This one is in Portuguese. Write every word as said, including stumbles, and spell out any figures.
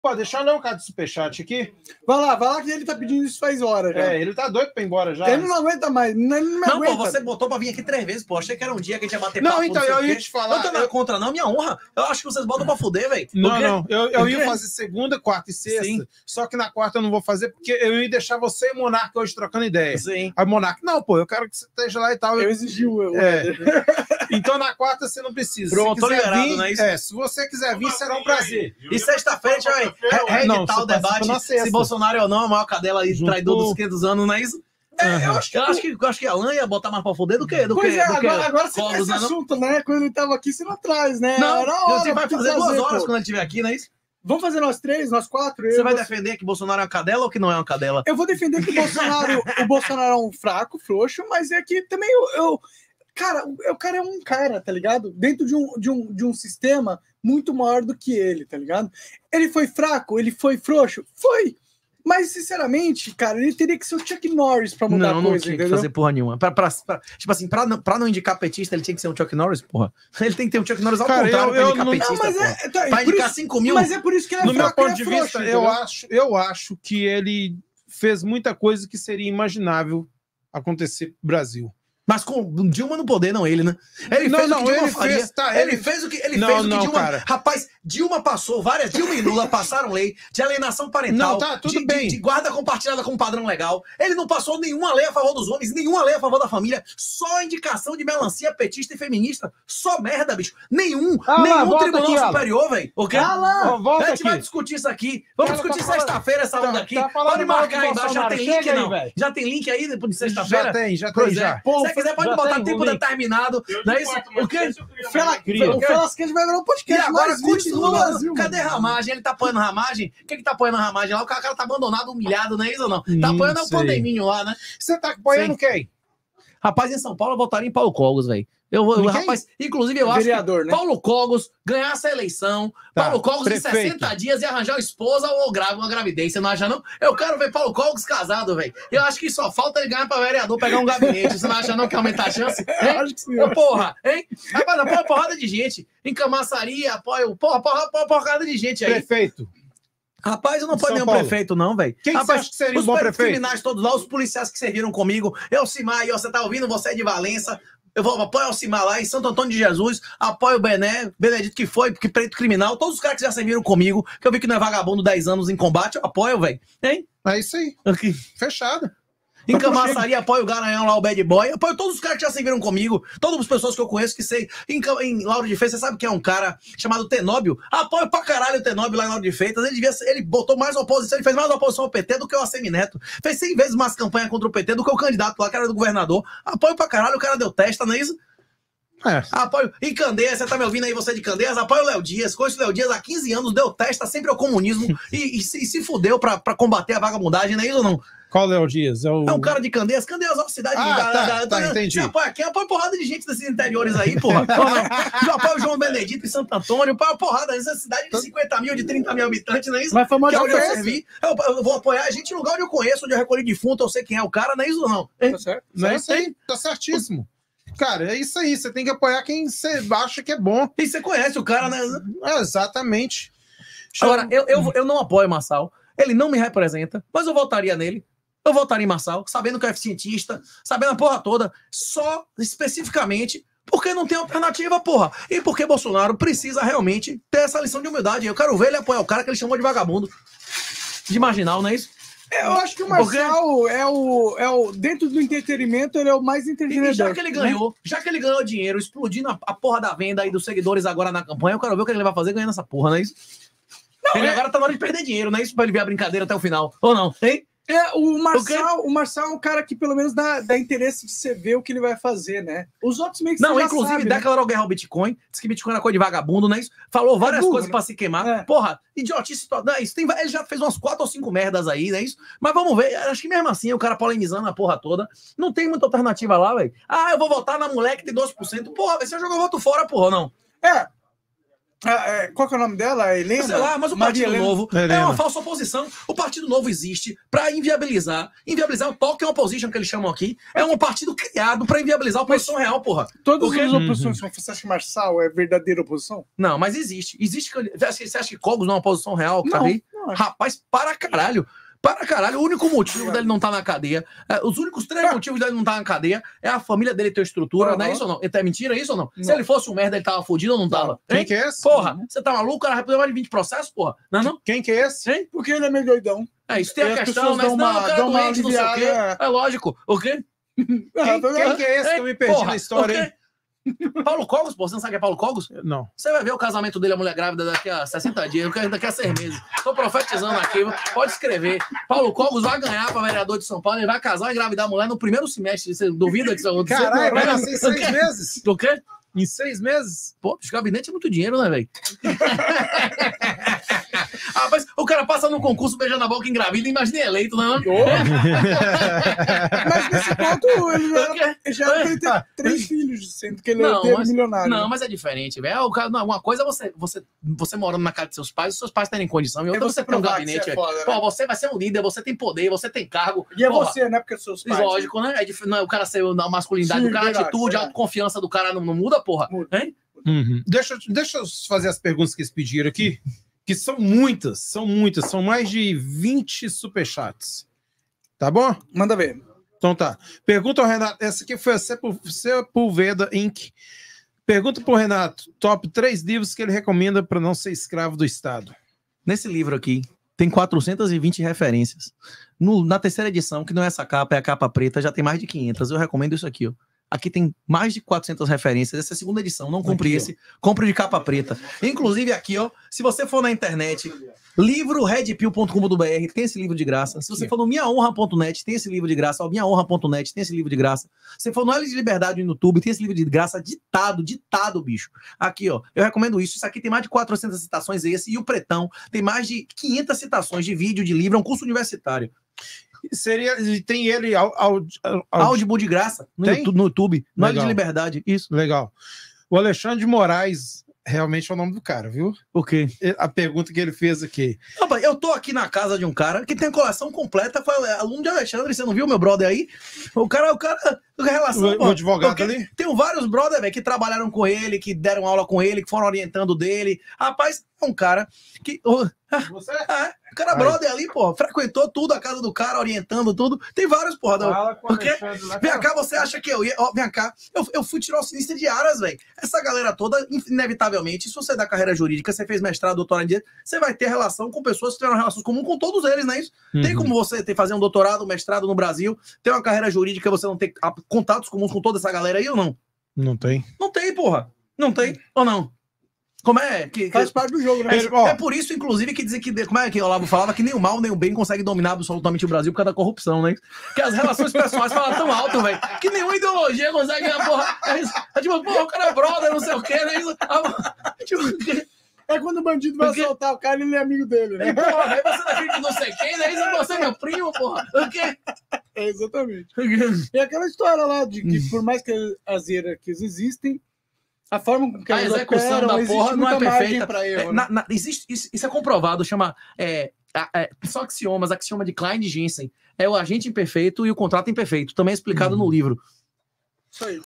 Pode deixar não, cara, do superchat aqui. Vai lá, vai lá que ele tá pedindo isso faz horas. Já. É, ele tá doido pra ir embora já. Ele não aguenta mais. Não, ele não, não aguenta. pô, você botou pra vir aqui três vezes, pô. Achei que era um dia que a gente ia bater não, papo. Então, não, então, eu ia te falar. Eu tô na eu... contra, não, minha honra. Eu acho que vocês botam pra fuder, velho. Não, não. Eu, eu ia fazer segunda, quarta e sexta. Sim. Só que na quarta eu não vou fazer, porque eu ia deixar você e Monarca hoje trocando ideia. Sim. Aí Monarca, não, pô, eu quero que você esteja lá e tal. Eu exigi o. É. Então na quarta você não precisa. Pronto, se quiser liberado, vir, né? É, se você quiser vir, será um prazer. E sexta-feira a gente vai reeditar o debate se Bolsonaro é ou não a maior cadela aí, traidor dos quinhentos anos, não é isso? É, uhum. eu, acho que, eu, acho que, eu acho que a Alan ia botar mais pra foder do que do pois que, é, do agora, que agora você tem esse assunto, né? Quando ele tava aqui, você não traz, né? Não, Era hora, você vai fazer duas horas pô. quando ele estiver aqui, não é isso? Vamos fazer nós três, nós quatro? Você vai defender que Bolsonaro é uma cadela ou que não é uma cadela? Eu vou defender que o Bolsonaro, o Bolsonaro é um fraco, frouxo, mas é que também eu... eu cara, o, o cara é um cara, tá ligado? Dentro de um, de, um, de um sistema muito maior do que ele, tá ligado? Ele foi fraco, ele foi frouxo? Foi! Mas, sinceramente, cara, ele teria que ser o Chuck Norris pra mudar não, a coisa, não tinha entendeu? que fazer porra nenhuma. Pra, pra, pra, tipo assim, pra não, pra não indicar petista, ele tinha que ser um Chuck Norris, porra. Ele tem que ter um Chuck Norris ao cara, contrário eu, eu pra indicar não, petista, não, mas é, tá, pra indicar isso, cinco mil... Mas é por isso que ele é No fraco, meu ponto de frouxo, vista, entendeu? eu acho, eu acho que ele fez muita coisa que seria imaginável acontecer no Brasil. Mas com Dilma no poder, não ele, né? Ele não, fez não, o que Dilma ele faria. fez, tá, ele... ele fez o que ele não, fez o que não, Dilma. cara. Rapaz, Dilma passou várias. Dilma e Lula passaram lei de alienação parental, não, tá, tudo de, bem. De, de guarda compartilhada com padrão legal. Ele não passou nenhuma lei a favor dos homens, nenhuma lei a favor da família. Só indicação de melancia petista e feminista. Só merda, bicho. Nenhum, ah, nenhum lá, tribunal aqui, superior, velho. O quê? Ah, lá, volta a gente aqui. vai discutir isso aqui. Vamos Ela discutir tá sexta-feira essa onda tá, aqui. Tá pode marcar aí embaixo. Já tem link, aí, não? Véio. Já tem link aí depois de sexta-feira? Já tem, já tem. Pois já. é. Se você quiser, pode botar tempo determinado. Não é isso? O que? O Felasquez vai virar um podcast. E agora, mais continua continua. Brasil, Cadê mano? Ramagem? Ele tá apoiando Ramagem? O que que tá apoiando a Ramagem lá? O cara, o cara tá abandonado, humilhado, não é isso ou não? Tá Hum, apoiando o sei. pandeminho lá, né? Você tá apoiando quem? Rapaz, em São Paulo eu votaria em Paulo Cogos, velho. Eu, eu, rapaz, inclusive eu acho Vereador, que né? Paulo Cogos ganhasse a eleição, Tá, Paulo Cogos prefeito. em sessenta dias e arranjar uma esposa ou grave, uma gravidez, você não acha não? Eu quero ver Paulo Cogos casado, velho. Eu acho que só falta ele ganhar pra vereador, pegar um gabinete, você não acha não que aumenta a chance? Eu acho que sim. Ô, porra, hein? Rapaz, apoia uma porrada de gente. Em Camaçaria, apoia, porra, porra, porra, porrada de gente aí. Prefeito. Rapaz, eu não São ponho nenhum Paulo. prefeito, não, velho. Quem que você acha que seria um bom prefeito? Os criminais todos lá, os policiais que serviram comigo. Eu, Simar, você tá ouvindo? Você é de Valença. Eu vou apoio o Simar lá em Santo Antônio de Jesus. Apoio o Bené, Benedito que foi, que preto criminal. Todos os caras que já serviram comigo, que eu vi que não é vagabundo dez anos em combate, eu apoio, velho. Hein? É isso aí. Aqui. Fechado. Em Camaçaria, apoio o Garanhão lá, o Bad Boy. Apoio todos os caras que já serviram comigo. Todas as pessoas que eu conheço que sei. Em, em Lauro de Freitas, você sabe que é um cara chamado Tenóbio? Apoio pra caralho o Tenóbio lá em Lauro de Freitas. Ele, devia ser, ele botou mais oposição, ele fez mais oposição ao P T do que o Assemineto. Fez cem vezes mais campanha contra o P T do que o candidato lá, que era do governador. Apoio pra caralho, o cara deu testa, não é isso? É. Apoio. Em Candeias, você tá me ouvindo aí, você de Candeias? Apoio o Léo Dias. Conheço o Léo Dias há quinze anos, deu testa sempre ao comunismo e, e, se, e se fudeu pra, pra combater a vagabundagem, não é isso ou não? Qual Léo Dias? É, o... é um cara de Candeias. Candeias é uma cidade... Ah, da, tá, da, tá, da, entendi. Você apoia quem? Apoia porrada de gente desses interiores aí, porra. Já apoia o João Benedito em Santo Antônio. Apoia porrada nessa cidade de cinquenta mil, de trinta mil habitantes, não é isso? Mas foi uma que é onde eu diferença. servi. Eu, eu vou apoiar a gente no lugar onde eu conheço, onde eu recolhi defunto, eu sei quem é o cara, não é isso ou não? Tá certo? Não é isso aí? Tá certíssimo. Cara, é isso aí. Você tem que apoiar quem você acha que é bom. E você conhece o cara, né? É, exatamente. Agora, eu, eu, eu não apoio o Marçal. Ele não me representa, mas eu votaria nele. Eu votaria em Marçal, sabendo que é cientista, sabendo a porra toda, só especificamente porque não tem alternativa, porra. E porque Bolsonaro precisa realmente ter essa lição de humildade. Eu quero ver ele apoiar o cara que ele chamou de vagabundo. De marginal, não é isso? Eu acho que o Marçal é o, é o. Dentro do entretenimento, ele é o mais E, entretenedor. e já que ele ganhou, já que ele ganhou dinheiro, explodindo a, a porra da venda aí dos seguidores agora na campanha, eu quero ver o que ele vai fazer ganhando essa porra, não é isso? Não, ele é... agora tá na hora de perder dinheiro, não é isso? Pra ele ver a brincadeira até o final. Ou não, hein? É, o Marçal, o Marçal é um cara que pelo menos dá, dá interesse de você ver o que ele vai fazer, né? Os outros meio que Não, você já inclusive sabe, né? declarou guerra ao Bitcoin, disse que Bitcoin era coisa de vagabundo, não é isso? Falou várias burro, coisas né? pra se queimar. É. Porra, idiotice, não é isso? Tem, ele já fez umas quatro ou cinco merdas aí, não é isso? Mas vamos ver, acho que mesmo assim o cara polemizando a porra toda, não tem muita alternativa lá, velho. Ah, eu vou votar na mulher que tem doze por cento. Porra, você jogou voto fora, porra, ou não? É. Ah, é, qual que é o nome dela? A Helena? Sei lá, mas o Maria Partido Helena. Novo Helena. é uma falsa oposição. O Partido Novo existe para inviabilizar, inviabilizar o token opposition que eles chamam aqui. É um partido criado para inviabilizar a oposição real, porra. Todas Porque- as oposições, você acha que Marçal é verdadeira oposição? Não, mas existe. Existe. Você acha, você acha que Cogos não é uma oposição real que tá Não, ali? não. Rapaz, para caralho. Para caralho, o único motivo dele não estar tá na cadeia, é, os únicos três motivos dele não estar tá na cadeia é a família dele ter estrutura, uhum. não é isso ou não? É mentira, é isso ou não? não? Se ele fosse um merda, ele tava fudido ou não tava? Quem hein? que é esse? Porra, uhum. você tá maluco? O cara vai poder mais de vinte processos, porra? Não é não? Quem que é esse? Hein? Porque ele é meio doidão. É, isso tem a questão, mas não, uma, o cara é doente, não sei o quê. É lógico, o quê? Quem, quem que é esse que eu me perdi porra, na história, hein? Paulo Cogos, pô, você não sabe quem é Paulo Cogos? Não. Você vai ver o casamento dele, a mulher grávida, daqui a sessenta dias, daqui a seis meses. Tô profetizando aqui, pode escrever. Paulo Cogos vai ganhar pra vereador de São Paulo, ele vai casar e engravidar a mulher no primeiro semestre. Você duvida que isso acontecer? Caralho, vai nascer em seis meses? Do quê? Em seis meses? Pô, os gabinetes é muito dinheiro, né, velho? Ah, mas o cara passa no concurso beijando a boca engravida, imagina eleito, não? Mas nesse ponto, ele já, já era pra ele ter três filhos, sendo que ele não, é milionário. Não, mas é diferente, velho. Uma coisa é você, você, você morando na casa de seus pais, os seus pais terem condição, e outra você ter um gabinete. É foda, né? Pô, você vai ser um líder, você tem poder, você tem cargo. E é porra, você, né? Porque seus pais. Lógico, né? É difícil, não, o cara ser a masculinidade, Sim, do cara, verdade, a atitude, verdade. A autoconfiança do cara não, não muda, porra. Muda. Hein? Uhum. Deixa, deixa eu fazer as perguntas que eles pediram aqui. Que são muitas, são muitas, são mais de vinte superchats. Tá bom? Manda ver. Então tá. Pergunta ao Renato, essa aqui foi a Sepulveda Incorporated. Pergunta pro Renato, top três livros que ele recomenda para não ser escravo do Estado. Nesse livro aqui, tem quatrocentas e vinte referências. No, na terceira edição, que não é essa capa, é a capa preta, já tem mais de quinhentas. Eu recomendo isso aqui, ó. Aqui tem mais de quatrocentas referências. Essa é a segunda edição. Não compre esse. Compre de capa preta. Inclusive aqui, ó. Se você for na internet, livro red pill ponto com ponto b r, tem esse livro de graça. Se você for no minha honra ponto net, tem esse livro de graça. minha honra ponto net, tem esse livro de graça. Se for no L de Liberdade no YouTube, tem esse livro de graça ditado, ditado, bicho. Aqui, ó. Eu recomendo isso. Isso aqui tem mais de quatrocentas citações, esse. E o Pretão tem mais de quinhentas citações de vídeo, de livro. É um curso universitário. Seria, tem ele áudio Audible de graça no, tem? YouTube, no YouTube, no L de Liberdade, isso. Legal. O Alexandre de Moraes realmente é o nome do cara, viu? O quê? A pergunta que ele fez aqui. Opa, eu tô aqui na casa de um cara que tem a coleção completa, foi aluno de Alexandre, você não viu meu brother aí? O cara, o cara, relação... O, o advogado porque ali? Tem vários brothers, velho, que trabalharam com ele, que deram aula com ele, que foram orientando dele. Rapaz, é um cara que... Você? É, o cara brother ali, pô, frequentou tudo, a casa do cara, orientando tudo. Tem vários, porra. Fala com porque, vem cá, você acha que eu ia... Ó, vem cá, eu, eu fui tirar o sinistro de Aras, velho. Essa galera toda, inevitavelmente, se você dá carreira jurídica, você fez mestrado, doutorado em direito, você vai ter relação com pessoas que tiveram relações comuns com todos eles, não é isso? Uhum. Tem como você ter, fazer um doutorado, um mestrado no Brasil, ter uma carreira jurídica, você não ter contatos comuns com toda essa galera aí ou não? Não tem. Não tem, porra. Não tem, ou não? Como é? Que, Faz que... parte do jogo, né? É, é por isso, inclusive, que dizem que... Como é que o Olavo falava? Que nem o mal nem o bem consegue dominar absolutamente o Brasil por causa da corrupção, né? Que as relações pessoais falam tão alto, velho, que nenhuma ideologia consegue... Porra, é, é tipo, porra, o cara é brother, não sei o quê, né? Isso, é, tipo, é quando o bandido vai Porque... assaltar o cara e ele é amigo dele, né? E, porra, aí você tá filho de não sei quem, né? Isso você é meu primo, porra. O quê? É, exatamente. E aquela história lá de que, por mais que as hierarquias existem, a forma com que a execução operam, da porra não é perfeita. Pra erro, é, né? na, na, existe, isso, isso é comprovado, chama... É, é, são axiomas, axioma de Klein e Jensen. É o agente imperfeito e o contrato imperfeito. Também é explicado uhum. no livro. Isso aí.